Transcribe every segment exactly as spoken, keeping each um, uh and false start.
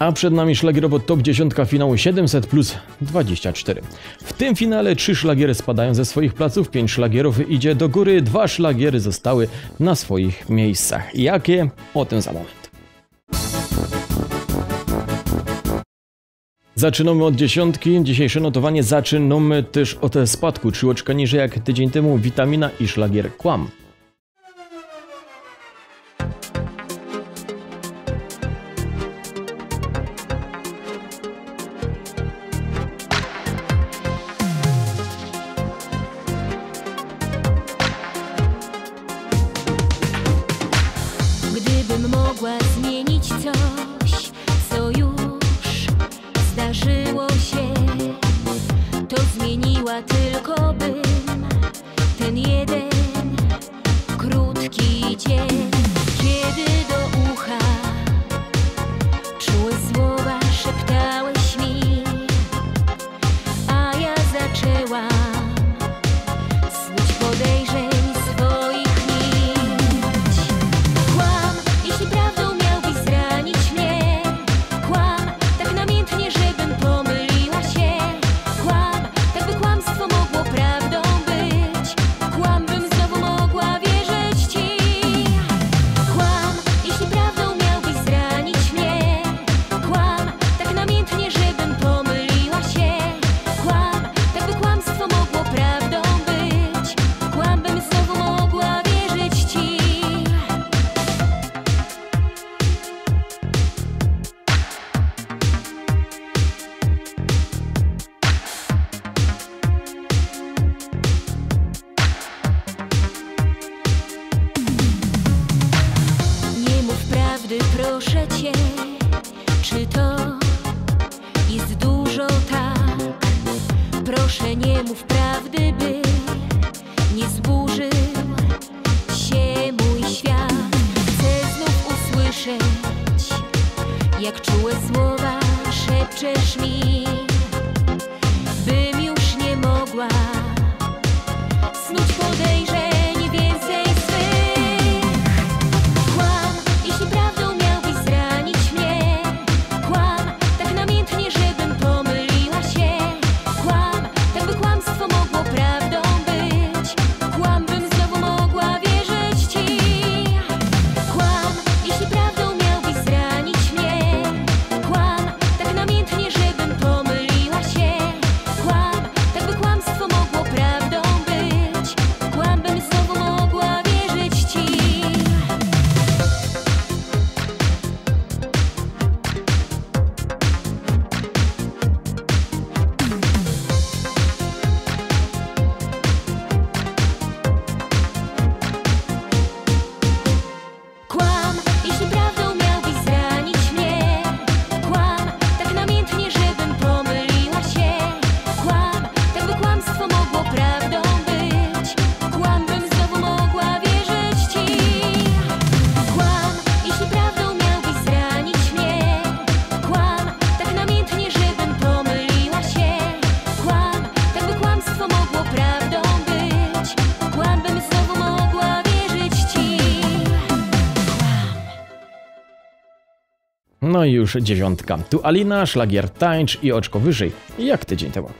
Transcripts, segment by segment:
A przed nami szlagierowo top dziesięć finału siedemset plus dwadzieścia cztery. W tym finale trzy szlagiery spadają ze swoich placów, pięć szlagierów idzie do góry, dwa szlagiery zostały na swoich miejscach. Jakie? O tym za moment. Zaczynamy od dziesiątki. Dzisiejsze notowanie zaczynamy też od spadku. Trzy oczka niżej jak tydzień temu Witamina i szlagier Kłam. Gdybym mogła zmienić coś, co już zdarzyło się, to zmieniła tylko bym ten jeden krótki dzień, kiedy do ucha czułe słowa szeptałeś mi, a ja zaczęłam snuć podejrzeń swoich nić. Kłam, jeśli prawdą miałbyś zranić mnie. Kłam, tak namiętnie, żebym pomyliła się. Kłam, tak by kłamstwo mogło prawdą być. Kłam, bym znowu mogła wierzyć ci. Kłam, jeśli prawdą miałbyś zranić mnie. Kłam, tak namiętnie, żebym pomyliła się. Kłam, tak by kłamstwo mogło prawdą być. Kłam, bym znowu mogła wierzyć ci. Nie mów prawdy, proszę cię. Czy to jest dużo tak? Proszę, nie mów prawdy, by nie zburzył się mój świat. Chcę znów usłyszeć, jak czułe słowa szepczesz mi, bym już nie mogła snuć podejrzeń więcej swych. Kłam, jeśli prawdą miałbyś zranić mnie. Kłam, tak namiętnie, żebym pomyliła się. Kłam, tak by kłamstwo mogło prawdą być. Kłam, bym znowu mogła wierzyć ci. Kłam, jeśli prawdą miałbyś zranić mnie. Kłam, tak namiętnie, żebym pomyliła się. Kłam, tak by kłamstwo mogło prawdą być. Kłam, bym znowu mogła wierzyć ci. Kłam, jeśli prawdą miałbyś zranić mnie. Kłam, tak namiętnie, żebym pomyliła się. Kłam, tak by kłamstwo mogło prawdą być. Kłam, bym znowu mogła wierzyć ci. Kłam, jeśli prawdą miałbyś zranić mnie. Kłam, tak namiętnie, żebym pomyliła się. Kłam, tak by kłamstwo mogło prawdą być. Kłam, bym znowu mogła wierzyć ci. No i już dziewiątka. Tu Alina, szlagier Tańcz i oczko wyżej jak tydzień temu.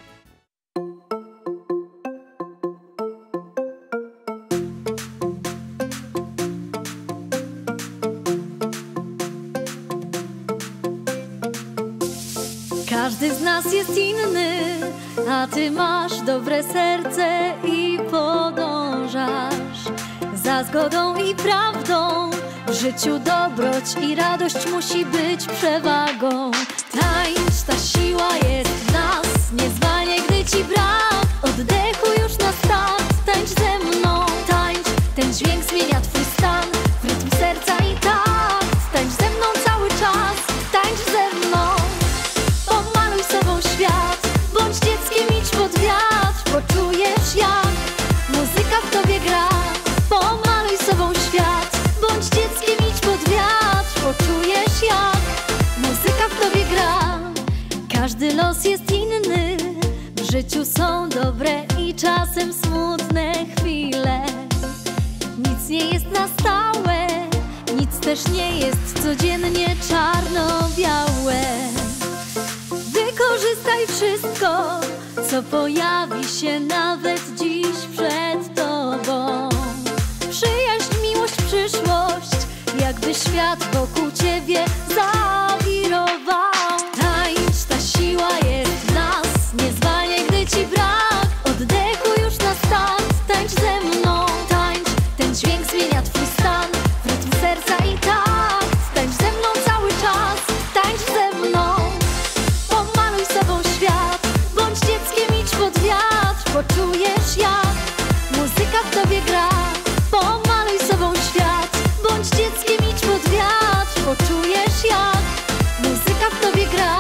Każdy z nas jest inny, a ty masz dobre serce i podążasz za zgodą i prawdą. W życiu dobroć i radość musi być przewagą. Tańcz, ta siła jest w nas, nie zwalniaj, gdy ci brak oddechu już na start. Tańcz ze mną, tańcz, ten dźwięk zmienia twój stan w rytm serca i takt. Tańcz ze mną cały czas, tańcz ze mną. Pomaluj sobą świat, bądź dzieckiem, idź pod wiatr. Poczujesz, jak muzyka w tobie gra. Pomaluj sobą świat, bądź dzieckiem, idź pod wiatr. Poczujesz, jak muzyka w tobie gra. Każdy los jest inny, w życiu są dobre i czasem smutne chwile. Nic nie jest na stałe, nic też nie jest codziennie czarno-białe. Wykorzystaj wszystko, co pojawi się nawet dziś przed tobą. Przyjaźń, miłość, przyszłość, jakby świat wokół ciebie zawirował. Tańcz, ta siła jest w nas, nie zwalniaj, gdy ci brak oddechu już na start. Tańcz ze mną, tańcz, ten dźwięk zmienia twój stan w rytm serca i takt. Tańcz ze mną cały czas, tańcz ze mną. Pomaluj sobą świat, bądź dzieckiem, idź pod wiatr. Poczujesz jak muzyka w tobie gra. Pomaluj sobą świat, bądź dzieckiem, idź pod wiatr. Poczujesz jak muzyka w tobie gra.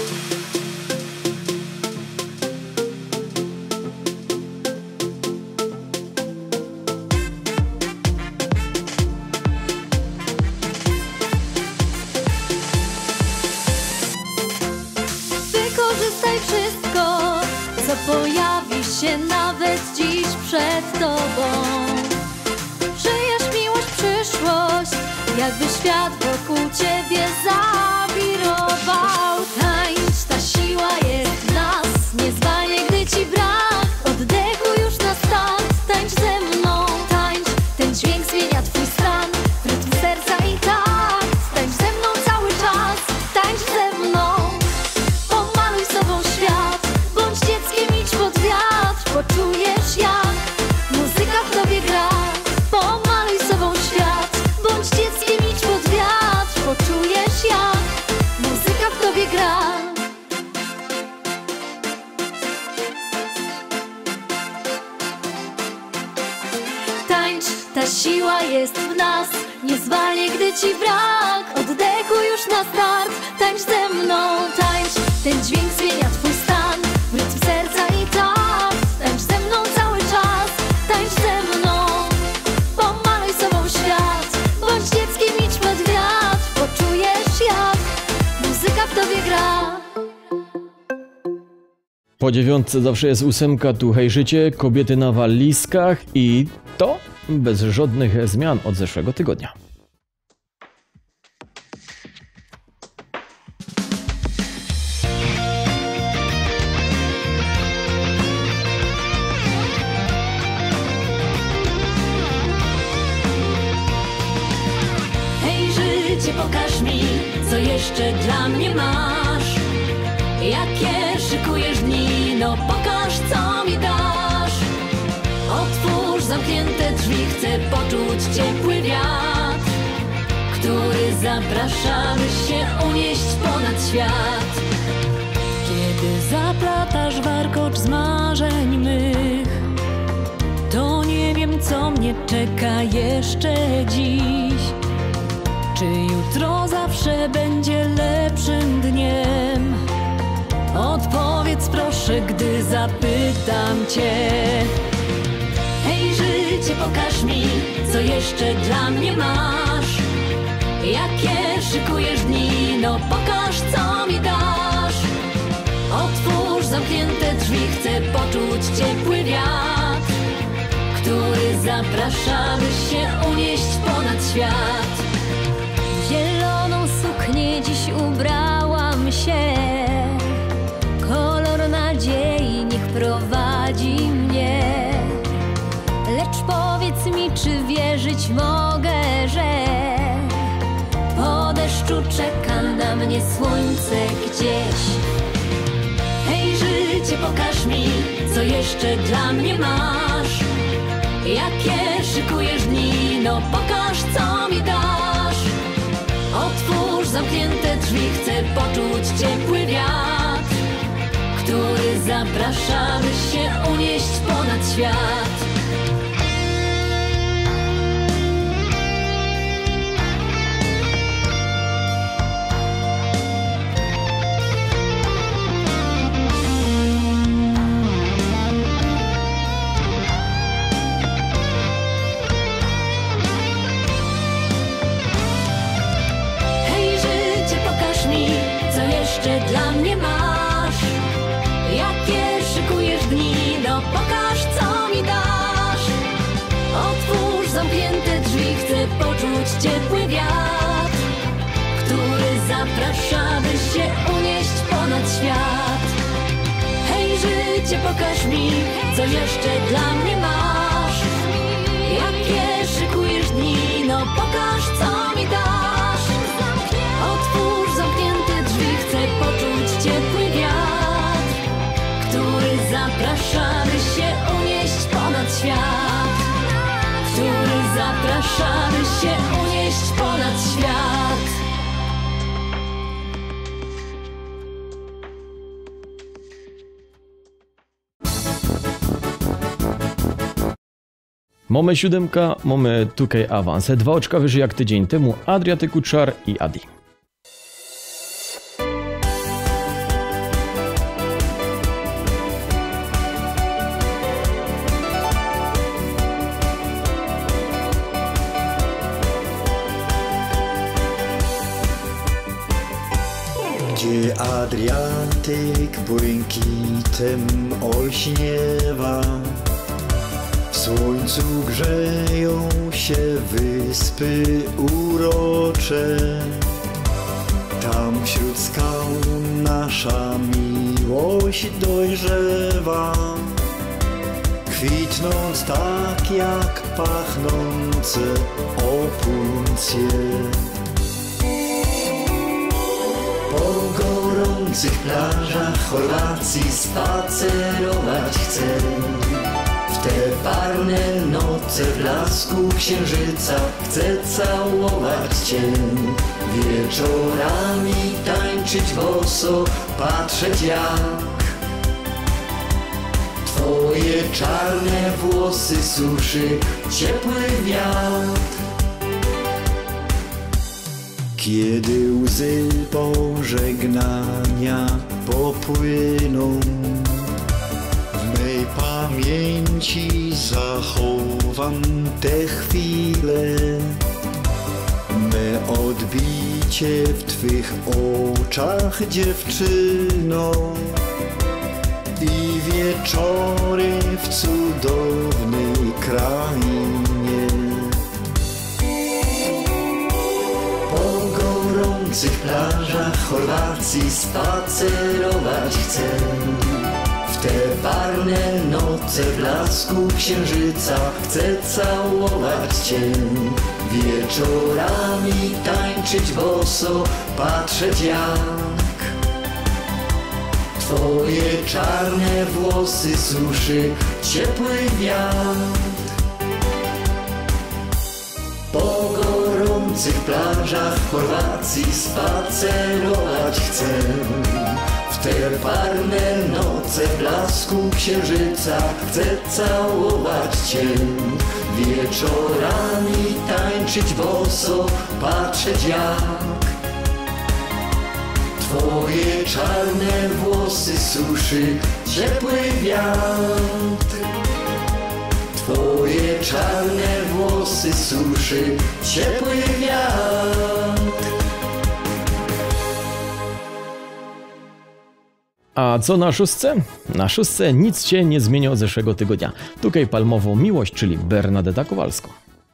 Wykorzystaj wszystko, co pojawi się nawet dziś przed tobą. Przyjaźń, miłość, przyszłość, jakby świat wokół ciebie zawirował. Tańcz, ta siła jest w nas, nie zwalniaj, gdy ci brak oddechu już na start. Tańcz ze mną, tańcz, ten dźwięk zmienia twój stan w rytm serca i takt. Tańcz ze mną cały czas, tańcz ze mną. Pomaluj sobą świat, bądź dzieckiem, idź pod wiatr. Poczujesz jak muzyka w tobie gra. Pomaluj sobą świat, bądź dzieckiem, idź pod wiatr. Poczujesz jak muzyka w tobie gra. Tańcz, ta siła jest w nas, nie zwalniaj, gdy ci brak oddechu już na start. Tańcz ze mną, tańcz, ten dźwięk zmienia twój stan w rytm serca i takt. Tańcz ze mną cały czas, tańcz ze mną. Pomaluj sobą świat, bądź dzieckiem, idź pod wiatr. Poczujesz jak muzyka w tobie gra. Po dziewiątce zawsze jest ósemka, tu hej życie, kobiety na walizkach i to bez żadnych zmian od zeszłego tygodnia. Hej życie, pokaż mi, co jeszcze dla mnie masz. Jakie szykujesz dni, no pokaż, co mi dasz. Otwórz zamknięte drzwi, chcę poczuć ciepły wiatr, który zaprasza, by się unieść ponad świat. Kiedy zaplatasz warkocz z marzeń mych, to nie wiem, co mnie czeka jeszcze dziś. Czy jutro zawsze będzie lepszym dniem? Odpowiedz proszę, gdy zapytam cię. Hej życie, pokaż mi, co jeszcze dla mnie masz. Jakie szykujesz dni, no pokaż, co mi dasz. Otwórz zamknięte drzwi, chcę poczuć ciepły wiatr, który zaprasza, by się unieść ponad świat. W zieloną suknię dziś ubrałam się, kolor nadziei niech prowadzi mnie. Lecz powiedz mi, czy wierzyć mogę, że po deszczu czeka na mnie słońce gdzieś. Hej życie, pokaż mi, co jeszcze dla mnie masz. Jakie szykujesz dni, no pokaż, co mi dasz. Otwórz zamknięte drzwi, chcę poczuć ciepły wiatr, który zaprasza, by się unieść ponad świat. Hej życie, pokaż mi, co jeszcze dla mnie masz. Jakie szykujesz dni, no pokaż, co mi dasz. Otwórz zamknięte drzwi, chcę poczuć ciepły wiatr, co jeszcze dla mnie masz? Jakie szykujesz dni, no pokaż, co mi dasz. Otwórz zamknięte drzwi, chcę poczuć ciepły wiatr, który zaprasza, by się unieść ponad świat, który zaprasza, by się unieść ponad świat. Mamy siódemka, mamy tutaj awans. Dwa oczka wyżej jak tydzień temu Adriaty Kuczar i Adi. Gdzie Adriatyk błękitem olśniewa, w słońcu grzeją się wyspy urocze. Tam wśród skał nasza miłość dojrzewa, kwitnąc tak jak pachnące opuncje. Po gorących plażach Chorwacji spacerować chcę, w te parne noce w blasku księżyca chcę całować cię. Wieczorami tańczyć boso, patrzeć jak twoje czarne włosy suszy ciepły wiatr. Kiedy łzy pożegnania popłyną, w mej pamięci zachowam te chwile, me odbicie w twych oczach, dziewczyno, i wieczory w cudownej krainie. Po gorących plażach Chorwacji spacerować chcę, w te parne noce w blasku księżyca chcę całować cię. Wieczorami tańczyć boso, patrzeć jak twoje czarne włosy suszy ciepły wiatr. Po gorących plażach Chorwacji spacerować chcę, w te parne noce w blasku księżyca chcę całować cię. Wieczorami tańczyć boso, patrzeć jak twoje czarne włosy suszy ciepły wiatr. Twoje czarne włosy suszy ciepły wiatr. A co na szóstce? Na szóstce nic się nie zmienia od zeszłego tygodnia. Tutaj palmową miłość, czyli Bernadetta Kowalsko.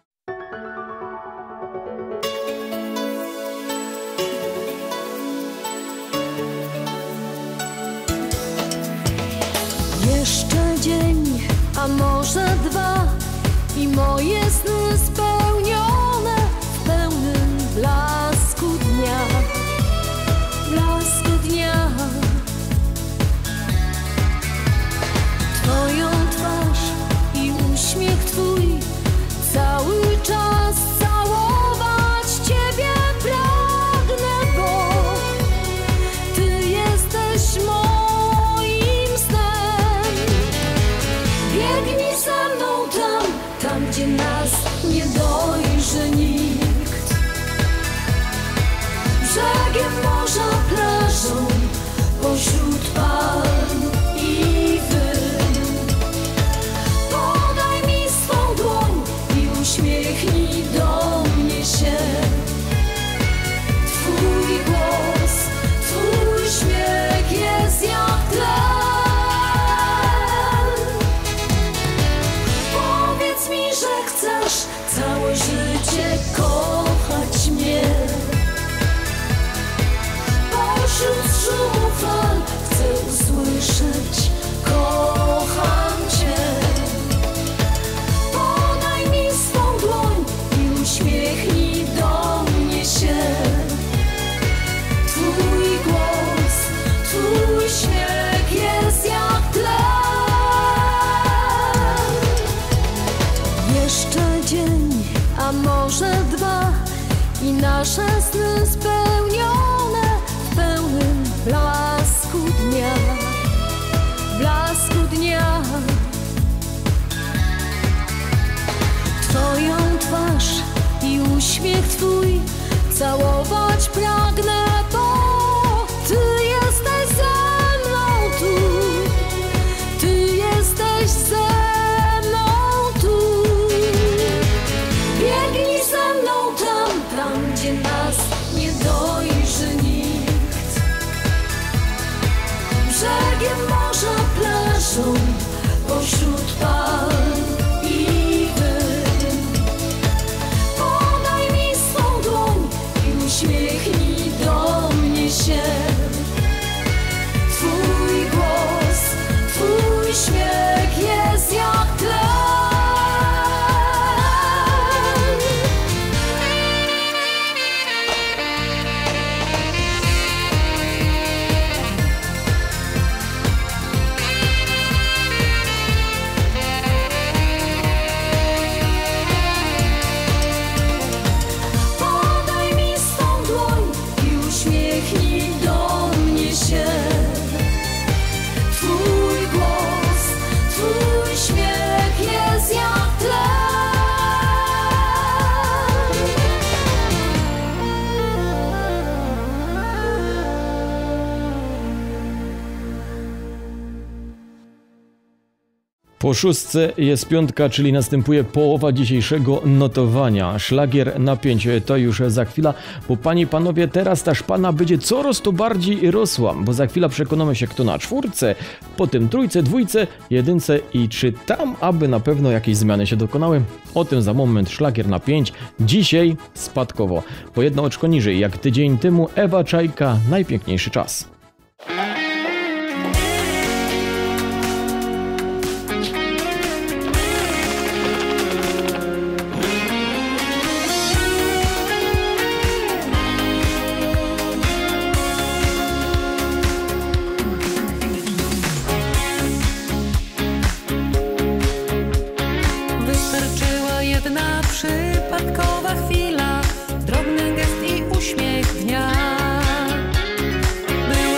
Jeszcze dzień, a może dwa i moje sny spełnione w pełnym blasku dnia, blasku dnia. Twoją twarz i uśmiech twój, cały czas całować ciebie pragnę, bo ty jesteś moim snem. Biegnij ze mną tam, tam gdzie nas nie dojrzy nikt. Brzegiem morza, plażą, pośród palm i wyn. Podaj mi swą dłoń i uśmiechnij do mnie się. Twój głos, twój śmiech jest jak tlen. Powiedz mi, że chcesz całe życie kochać mnie. nasze sny spełnione w pełnym blasku dnia, blasku dnia. Twoją twarz i uśmiech Twój całować pragnę, bo Ty jesteś ze mną tu, Ty jesteś ze mną tu. Biegnij ze mną tam, tam gdzie nas nie dojrzy nikt. Brzegiem morza, plażą, pośród palm i wyn. Podaj mi swą dłoń i uśmiechnij do mnie się. Twój głos, Twój śmiech jest jak tlen. Podaj mi swą dłoń i uśmiechnij do mnie się. Twój głos, Twój śmiech jest jak tlen. Po szóstce jest piątka, czyli następuje połowa dzisiejszego notowania. Szlagier na pięć to już za chwila, bo panie i panowie, teraz ta szpana będzie coraz to bardziej rosła, bo za chwilę przekonamy się, kto na czwórce, potem trójce, dwójce, jedynce i czy tam, aby na pewno jakieś zmiany się dokonały. O tym za moment. Szlagier na pięć. Dzisiaj spadkowo. Po jedno oczko niżej, jak tydzień temu Ewa Czajka, Najpiękniejszy czas. Wystarczyła jedna przypadkowa chwila, drobny gest i uśmiech dnia. Była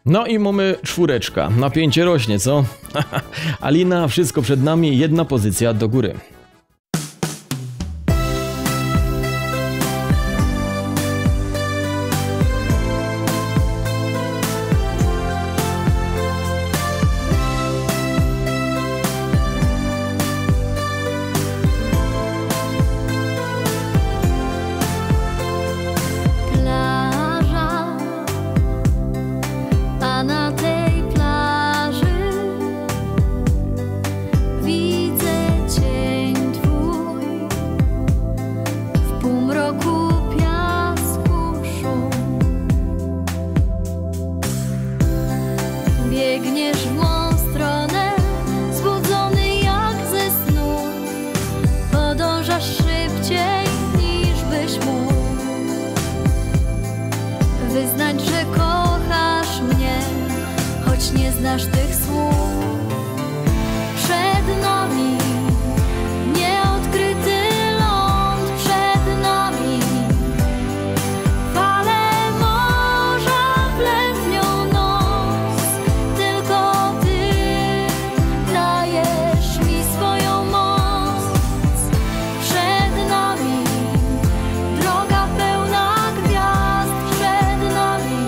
No i mamy czwóreczka. Napięcie rośnie, co? Alina, wszystko przed nami, jedna pozycja do góry. Wyznać, że kochasz mnie, choć nie znasz tych słów. Przed nami nieodkryty ląd, przed nami fale morza w letnią noc. Tylko Ty dajesz mi swoją moc. Przed nami droga pełna gwiazd, przed nami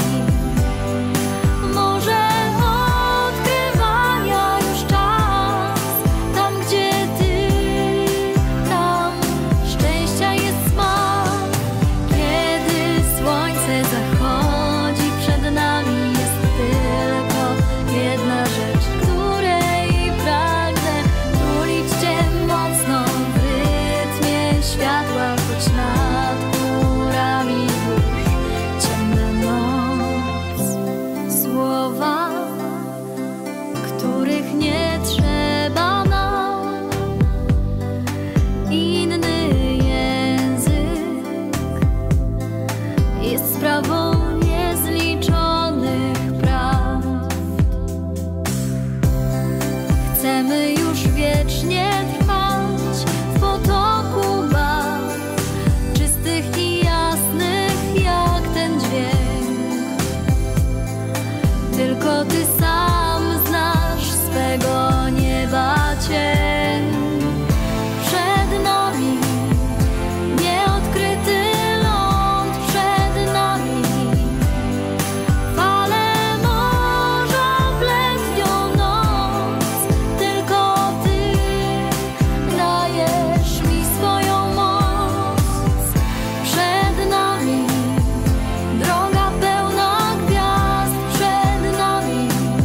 może odkrywania już czas. Tam gdzie Ty, tam szczęścia jest smak. Kiedy słońce zachodzi, przed nami jest tylko jedna rzecz, której pragnę tulić Cię mocno w rytmie światła, choć nad chmurami burz ciemna noc. Słowa, których nie trzeba nam, inny język jest sprawą niezliczonych prawd. Chcemy już wiecznie trwać w potoku barw, czystych i jasnych jak ten dźwięk. Tylko Ty sam znasz swego nieba cień. Przed nami nieodkryty ląd, przed nami fale morza w letnią noc. Tylko Ty dajesz mi swoją moc. Przed nami droga pełna gwiazd, przed nami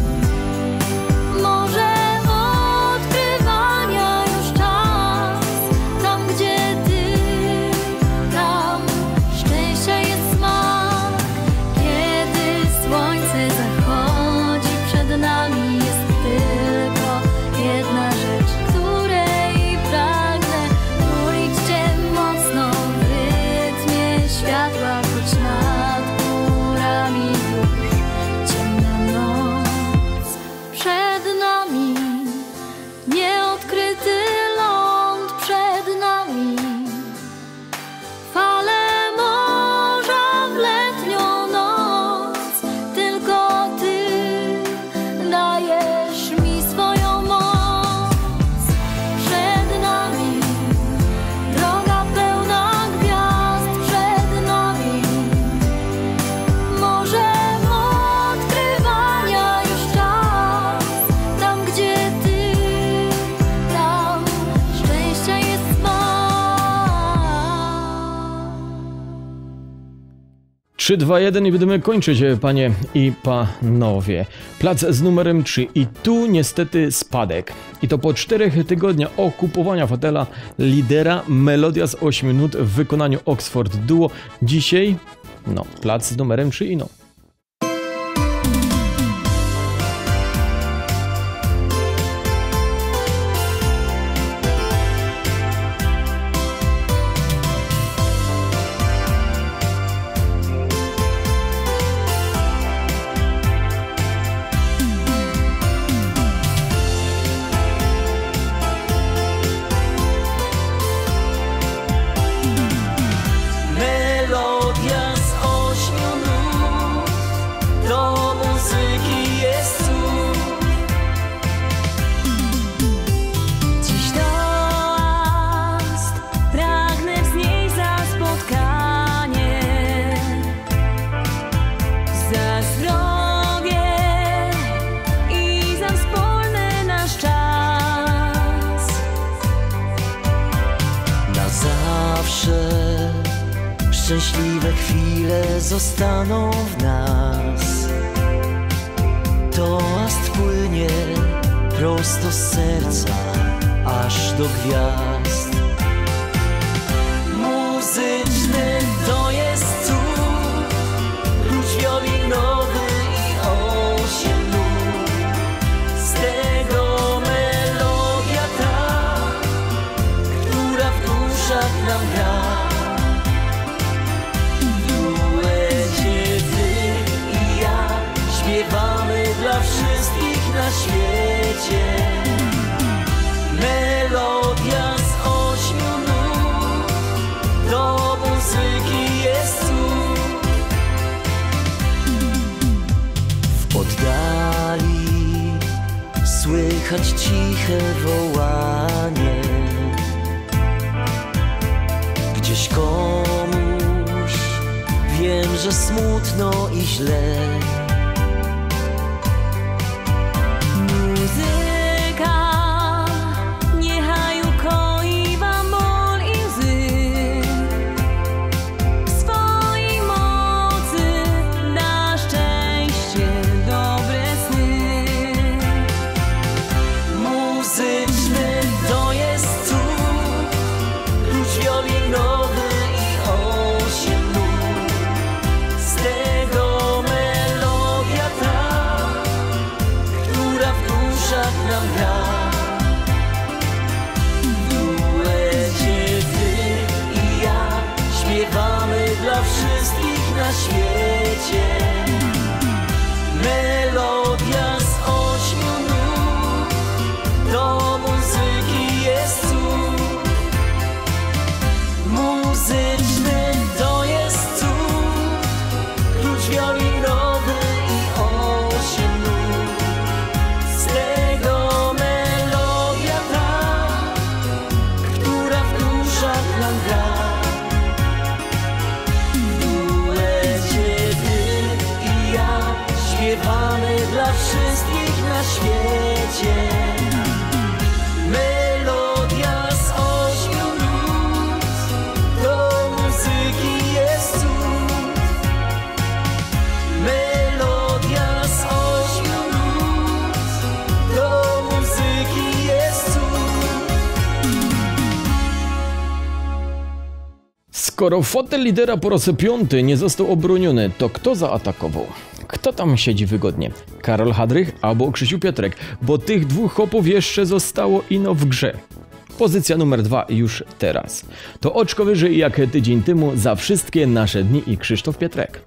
może odkrywania już czas. Tam gdzie Ty, tam szczęścia jest smak. Kiedy słońce zachodzi, przed nami jest tylko jedna rzecz, której pragnę tulić Cię mocno w rytmie światła, choć nad chmurami burz ciemna noc. Przed nami nieodkryty ląd, przed nami fale morza w letnią noc. Tylko Ty dajesz mi swoją moc. Przed nami droga pełna gwiazd, przed nami może odkrywania już czas. Tam gdzie Ty, tam szczęścia jest smak. trzy, dwa, jeden i będziemy kończyć, panie i panowie. Plac z numerem trzy i tu niestety spadek. I to po czterech tygodniach okupowania fotela lidera, melodia z ośmiu nut w wykonaniu Oxford Duo. Dzisiaj, no, plac z numerem trzy i no. Melodia z ośmiu nut szczęśliwe chwile zostaną w nas. Toast płynie prosto z serca aż do gwiazd. Muzyczny to jest cud, klucz wiolinowy i osiem nut. Z tego melodia ta, która w duszach nam gra. W duecie ty i ja śpiewamy dla wszystkich na świecie. Melodia z ośmiu nut, do muzyki jest cud. W oddali słychać ciche wołanie, gdzieś komuś wiem, że smutno i źle. Dla wszystkich na świecie. Melodia z ośmiu nut, do muzyki jest cud. Muzyczny to jest cud, klucz wiolinowy i osiem nut. Z tego melodia ta, która w duszach nam gra. Śpiewamy dla wszystkich na świecie. Melodia z ośmiu nut, do muzyki jest cud. Melodia z ośmiu nut, do muzyki jest cud. Skoro fotel lidera po raz piąty nie został obroniony, to kto zaatakował? Kto tam siedzi wygodnie? Karol Hadrych albo Krzysiu Piotrek? Bo tych dwóch chłopów jeszcze zostało ino w grze. Pozycja numer dwa już teraz. To oczko wyżej jak tydzień temu za wszystkie nasze dni i Krzysztof Piotrek.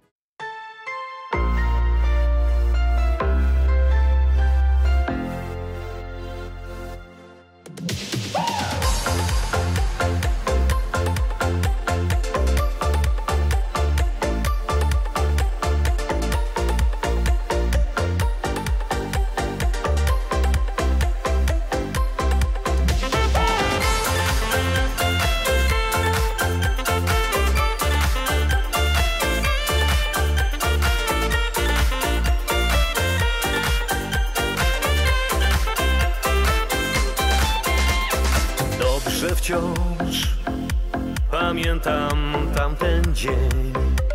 Wciąż pamiętam tamten dzień.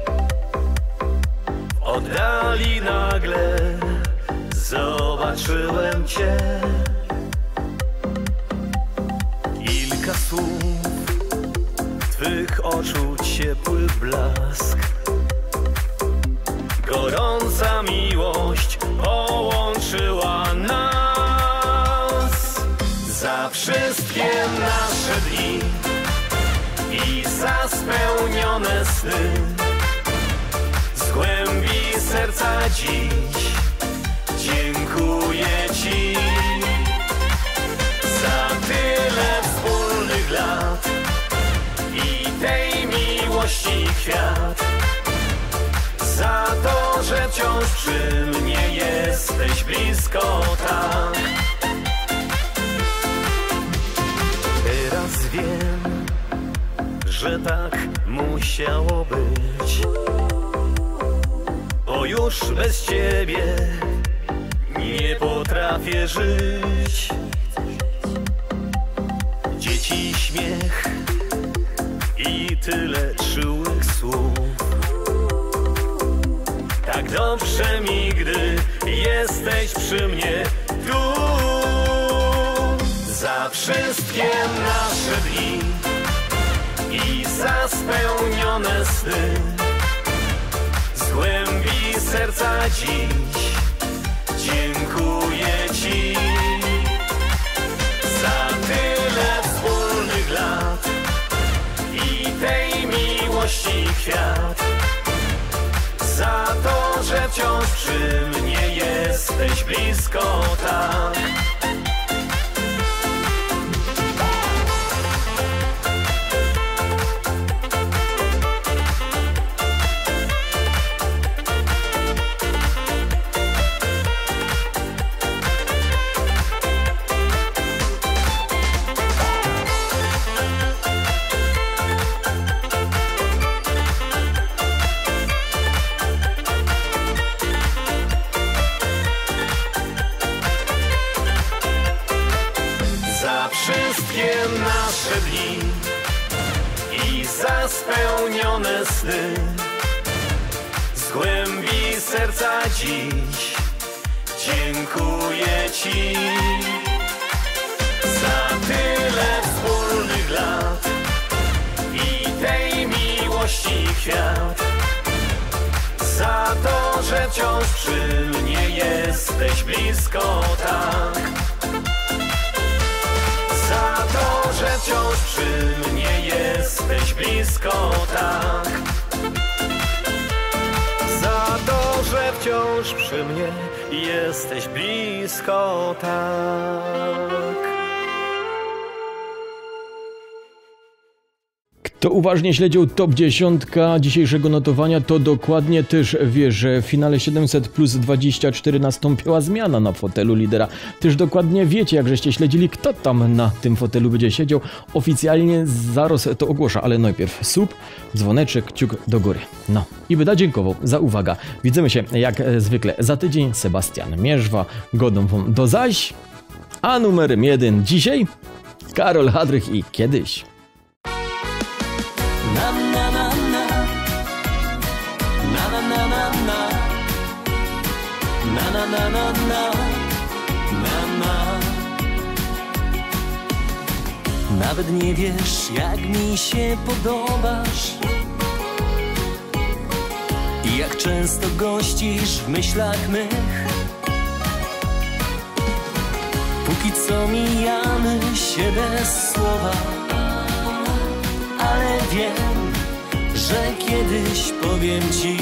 W oddali nagle zobaczyłem cię. Kilka słów, twych oczu ciepły blask. Gorąca miłość połączyła nas. Za wszystkie nasze dni i za spełnione sny. Z głębi serca dziś dziękuję ci. Za tyle wspólnych lat i tej miłości kwiat. Za to, że wciąż przy mnie jesteś blisko tak. Teraz wiem, że tak musiało być, bo już bez ciebie nie potrafię żyć. Dzieci śmiech i tyle czułych tak dobrze mi, gdy jesteś przy mnie tu. Za wszystkie nasze dni i za spełnione sny, z głębi serca dziś dziękuję Ci. Za tyle wspólnych lat i tej miłości kwiat, za to, że wciąż przy mnie jesteś blisko tak. Wszystkie nasze dni i za spełnione sny, z głębi serca dziś dziękuję Ci. Za tyle wspólnych lat i tej miłości kwiat, za to, że wciąż przy mnie jesteś blisko tak. Za to, że wciąż przy mnie jesteś blisko tak. Za to, że wciąż przy mnie jesteś blisko tak. Kto uważnie śledził top dziesięć dzisiejszego notowania, to dokładnie też wie, że w finale siedemset plus dwadzieścia cztery nastąpiła zmiana na fotelu lidera. Też dokładnie wiecie, jak żeście śledzili, kto tam na tym fotelu będzie siedział. Oficjalnie zaraz to ogłosza, ale najpierw sub, dzwoneczek, kciuk do góry. No i będę dziękował za uwagę. Widzimy się jak zwykle za tydzień. Sebastian Mierzwa, godą wam do zaś. A numerem jeden dzisiaj Karol Hadrych i Kiedyś. Na na na na na na na na na na na na na na na. Nawet nie wiesz, jak mi się podobasz i jak często gościsz w myślach mych. Póki co mijamy się bez słowa, ale wiem, że kiedyś powiem Ci,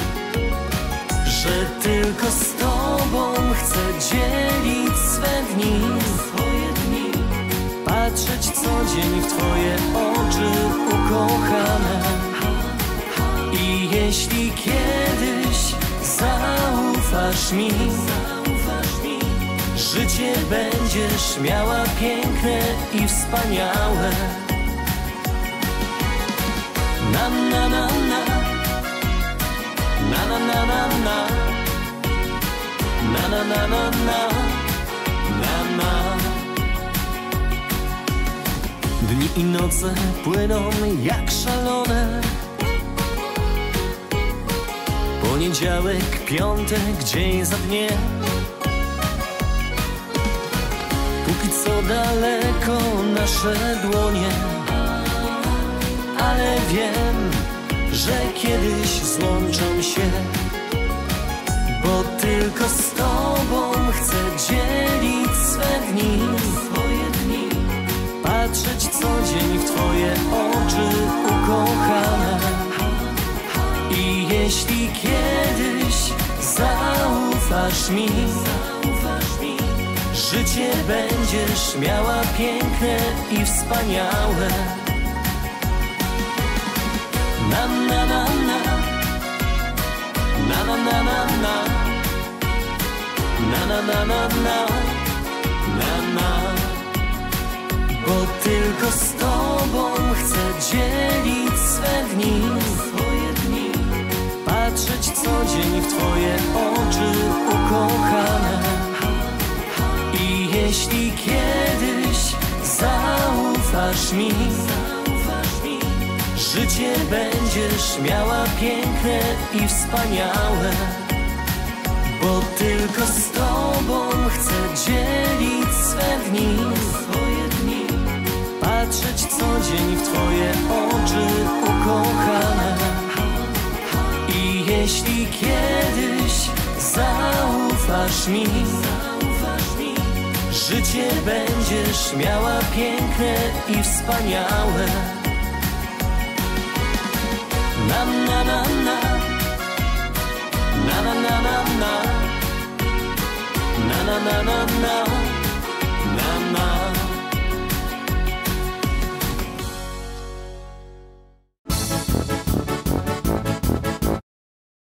że tylko z Tobą chcę dzielić swe dni, swoje dni, patrzeć co dzień w Twoje oczy ukochane. I jeśli kiedyś zaufasz mi, życie będziesz miała piękne i wspaniałe. Na na na na na na na na na na na na na na na. Dni i noce płyną jak szalone. Poniedziałek, piątek, dzień za dniem. Póki co daleko nasze dłonie, ale wiem, że kiedyś złączą się, bo tylko z Tobą chcę dzielić swe dni, swoje dni, patrzeć co dzień w Twoje oczy ukochane. I jeśli kiedyś zaufasz mi, życie będziesz miała piękne i wspaniałe. Na na na na na na na na na na na na na na na. Bo tylko z Tobą chcę dzielić swe dni, swoje dni, patrzeć co dzień w Twoje oczy ukochane. I jeśli kiedyś zaufasz mi, życie będziesz miała piękne i wspaniałe. bo tylko z Tobą chcę dzielić swe dni, swoje dni, patrzeć co dzień w Twoje oczy ukochane. I jeśli kiedyś zaufasz mi, życie będziesz miała piękne i wspaniałe. Na na na na, na na na na na, na na na na na.